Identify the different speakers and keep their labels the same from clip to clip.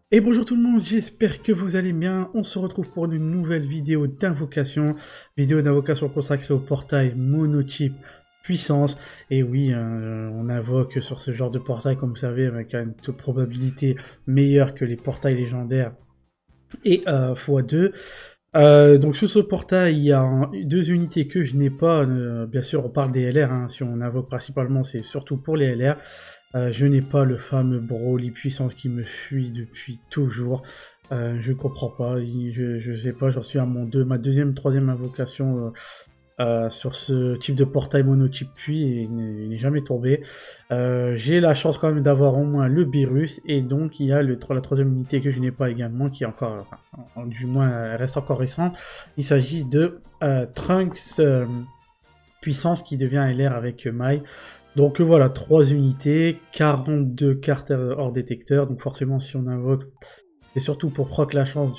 Speaker 1: Et bonjour tout le monde, j'espère que vous allez bien. On se retrouve pour une nouvelle vidéo d'invocation consacrée au portail monotype puissance. Et oui, on invoque sur ce genre de portail, comme vous savez, avec une probabilité meilleure que les portails légendaires et x2. Donc sur ce portail, il y a deux unités que je n'ai pas. Bien sûr, on parle des LR, hein. Si on invoque principalement, c'est surtout pour les LR. Je n'ai pas le fameux Broly puissance qui me fuit depuis toujours. Je comprends pas. Je sais pas, j'en suis à ma deuxième, troisième invocation sur ce type de portail monotype puits et il n'est jamais tombé. J'ai la chance quand même d'avoir au moins le Beerus et donc il y a la troisième unité que je n'ai pas également qui est encore, enfin, du moins reste encore récent. Il s'agit de Trunks puissance qui devient LR avec Mai. Donc voilà, 3 unités, 42 cartes hors détecteur, donc forcément si on invoque, c'est surtout pour proc la chance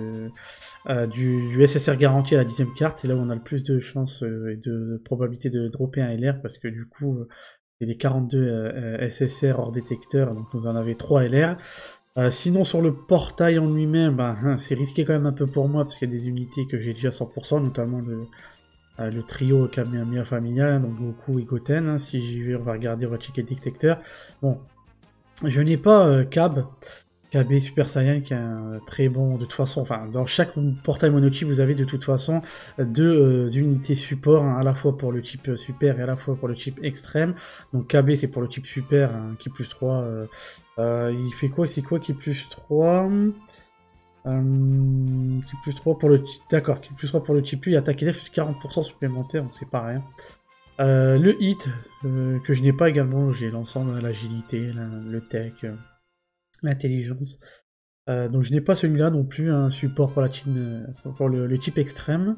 Speaker 1: du SSR garanti à la 10ème carte, c'est là où on a le plus de chances et de probabilité de dropper un LR, parce que du coup, c'est les 42 SSR hors détecteur, donc vous en avez 3 LR. Sinon sur le portail en lui-même, c'est risqué quand même un peu pour moi, parce qu'il y a des unités que j'ai déjà 100%, notamment le trio Kamehameha familial, donc Goku et Goten. Hein. Si j'y vais, on va regarder, on va checker le détecteur. Bon, je n'ai pas KB Super Saiyan qui est un très bon, de toute façon, enfin, dans chaque portail monotype, vous avez de toute façon deux unités support, hein, à la fois pour le type super et à la fois pour le type extrême. Donc KB c'est pour le type super, hein, qui plus 3. Il fait quoi? C'est quoi qui plus 3? Qui plus 3 pour le d'accord, qui plus 3 pour le type U et attaque def 40% supplémentaire, donc c'est pas rien. Le hit, que je n'ai pas également, j'ai l'ensemble, l'agilité, le tech, l'intelligence. Donc je n'ai pas celui-là non plus, un support pour la team, pour le type extrême.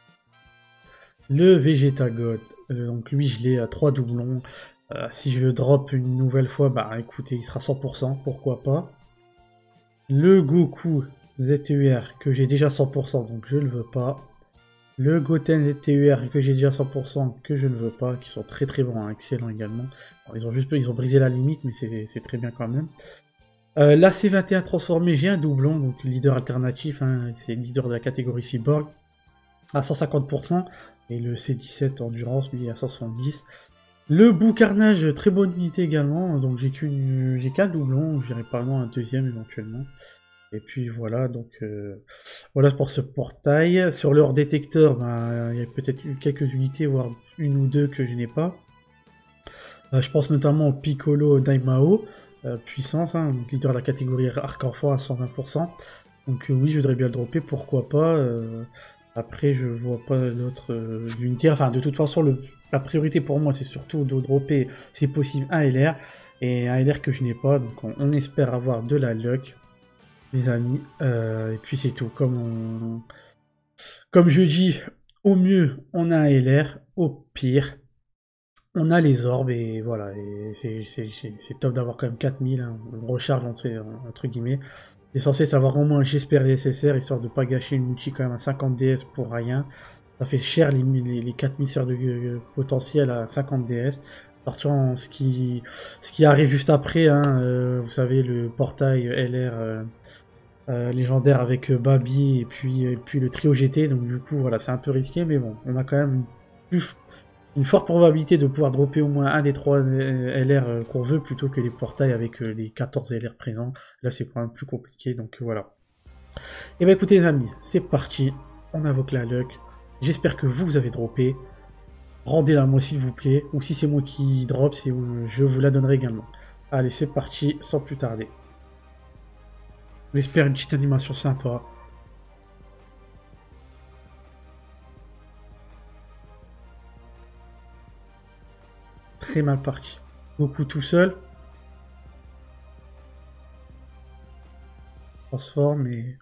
Speaker 1: Le Vegeta God, donc lui je l'ai à 3 doublons. Si je le drop une nouvelle fois, bah écoutez, il sera 100%, pourquoi pas. Le Goku ZTUR que j'ai déjà 100%, donc je ne le veux pas. Le Goten ZTUR que j'ai déjà 100%, que je ne veux pas, qui sont très très bons, hein, excellents également. Alors, ils ont brisé la limite, mais c'est très bien quand même. La C21 transformée, j'ai un doublon, donc leader alternatif, hein, c'est leader de la catégorie Cyborg, à 150%, et le C17 Endurance, lui, à 170. Le Bou Carnage, très bonne unité également, donc j'ai qu'un doublon, j'irai pas loin un deuxième éventuellement. Et puis voilà, donc voilà pour ce portail. Sur leur détecteur, il y a peut-être quelques unités, voire une ou deux que je n'ai pas. Je pense notamment au Piccolo Daimao, puissance, hein, donc leader de la catégorie Arc-Enfant à 120%. Donc oui, je voudrais bien le dropper, pourquoi pas. Après, je vois pas d'autres unités. Enfin, de toute façon, la priorité pour moi, c'est surtout de dropper, si possible, un LR. Et un LR que je n'ai pas, donc on espère avoir de la luck, les amis. Et puis c'est tout. Comme je dis, au mieux, on a un LR. Au pire, on a les orbes. Et voilà. Et c'est top d'avoir quand même 4000. Hein, on recharge, entre guillemets. L'essentiel, c'est d'avoir au moins, j'espère, les SSR, histoire de pas gâcher une multi quand même à 50 DS pour rien. Ça fait cher les 4000 sœurs de potentiel à 50 DS. Partir en ce qui arrive juste après, hein, vous savez, le portail LR légendaire avec Babi et puis le trio GT, donc du coup voilà c'est un peu risqué mais bon on a quand même une forte probabilité de pouvoir dropper au moins un des 3 LR qu'on veut plutôt que les portails avec les 14 LR présents. Là c'est quand même plus compliqué donc voilà. Et bah écoutez les amis, c'est parti, on invoque la luck, j'espère que vous avez droppé, rendez-la moi s'il vous plaît, ou si c'est moi qui drop, je vous la donnerai également. Allez c'est parti sans plus tarder. J'espère une petite animation sympa. Très mal parti. Goku tout seul. Transforme et...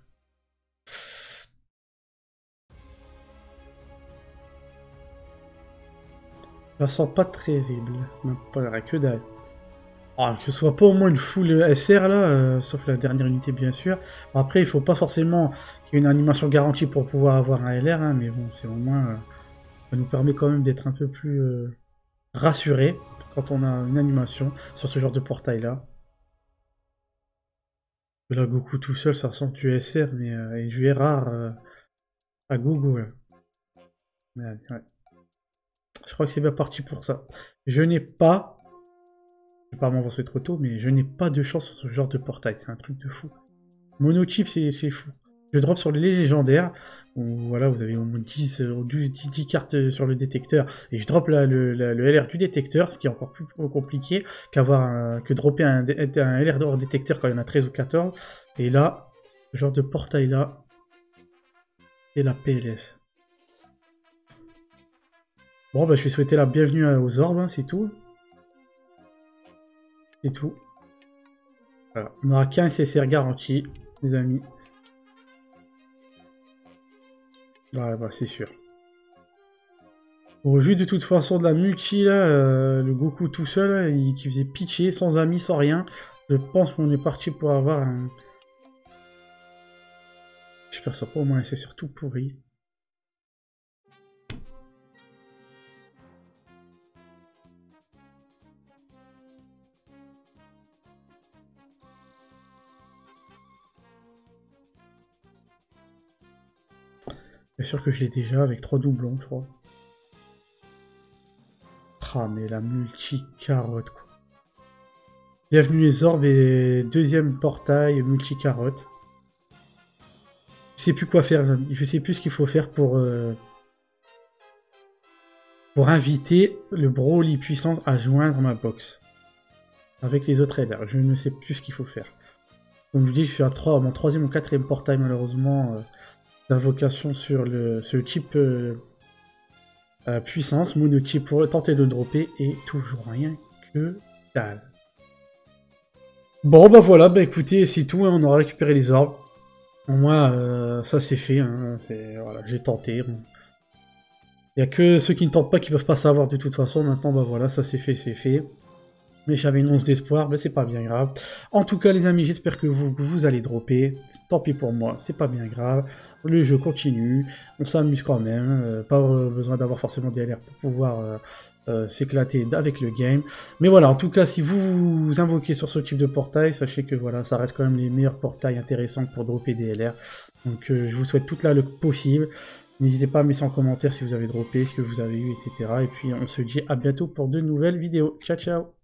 Speaker 1: Je la sens pas terrible. Même pas que dalle. Ah, que ce soit pas au moins une full SR là, sauf la dernière unité bien sûr. Bon, après, il faut pas forcément qu'il y ait une animation garantie pour pouvoir avoir un LR, hein, mais bon, c'est au moins... ça nous permet quand même d'être un peu plus rassuré quand on a une animation sur ce genre de portail là. Là, Goku tout seul, ça ressemble du SR, mais et du rare à gogo. Là. Ouais. Je crois que c'est bien parti pour ça. Je n'ai pas... Je vais pas m'avancer trop tôt, mais je n'ai pas de chance sur ce genre de portail. C'est un truc de fou. Monochip, c'est fou. Je drop sur les légendaires, où voilà, vous avez au moins 10 cartes sur le détecteur, et je drop le LR du détecteur, ce qui est encore plus compliqué que dropper un LR hors détecteur quand il y en a 13 ou 14. Et là, ce genre de portail là, c'est la PLS. Bon, bah je vais souhaiter la bienvenue aux orbes, hein, c'est tout. C'est tout. Voilà. On n'aura qu'un CCR garanti, les amis. Ouais, bah c'est sûr. Au vu de toute façon de la multi, là, le Goku tout seul, là, qui faisait pitcher, sans amis, sans rien, je pense qu'on est parti pour avoir un... J'espère que ça pas au moins un CCR tout pourri. Bien sûr que je l'ai déjà avec 3 doublons, 3. Ah, mais la multi-carotte, quoi. Bienvenue les orbes et deuxième portail multi-carotte. Je sais plus quoi faire, je sais plus ce qu'il faut faire pour inviter le Broly puissance à joindre ma box. Avec les autres LR, je ne sais plus ce qu'il faut faire. Comme je dis, je suis à 3, mon troisième ou quatrième portail malheureusement d'invocation sur ce type puissance, monotype pour tenter de dropper et toujours rien que dalle. Bon bah voilà, bah écoutez, c'est tout, hein, on aura récupéré les orbes. Au moins, ça c'est fait, hein, voilà, j'ai tenté. Bon. Il n'y a que ceux qui ne tentent pas qui peuvent pas savoir de toute façon, maintenant bah voilà, ça c'est fait, c'est fait. Mais j'avais une once d'espoir, mais c'est pas bien grave. En tout cas les amis, j'espère que vous allez dropper. Tant pis pour moi, c'est pas bien grave. Le jeu continue, on s'amuse quand même. Pas besoin d'avoir forcément des LR pour pouvoir s'éclater avec le game. Mais voilà, en tout cas, si vous invoquez sur ce type de portail, sachez que voilà, ça reste quand même les meilleurs portails intéressants pour dropper des LR. Donc je vous souhaite toute la luck possible. N'hésitez pas à mettre en commentaire si vous avez droppé, ce que vous avez eu, etc. Et puis on se dit à bientôt pour de nouvelles vidéos. Ciao ciao.